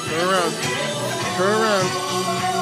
Turn around. Turn around.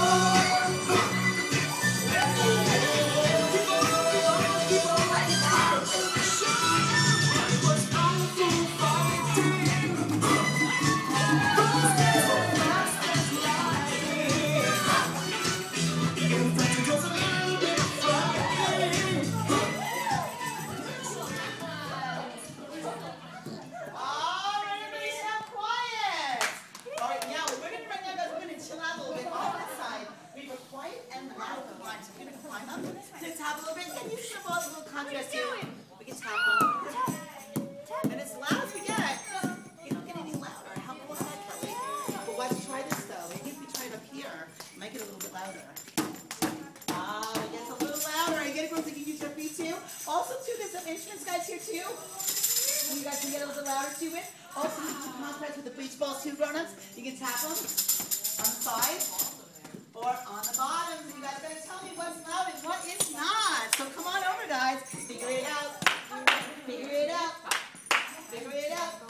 Tap a little bit, and you should have a little contrast too. We can tap a little bit. And as loud as we get, you don't get any louder. How cool is that, Kelly? But let's try this though. Maybe if we try it up here, make it a little bit louder. Ah, it gets a little louder. You get it, girls, you can use your feet too. Also, too, there's some instruments guys here too. You guys can get a little bit louder to it. Also, you can contrast with the beach balls too, grown-ups. You can tap them on the side or on the bottom. You guys gotta tell me what's loud and what is not. So come on over, guys. Figure it out. Figure it out. Figure it out.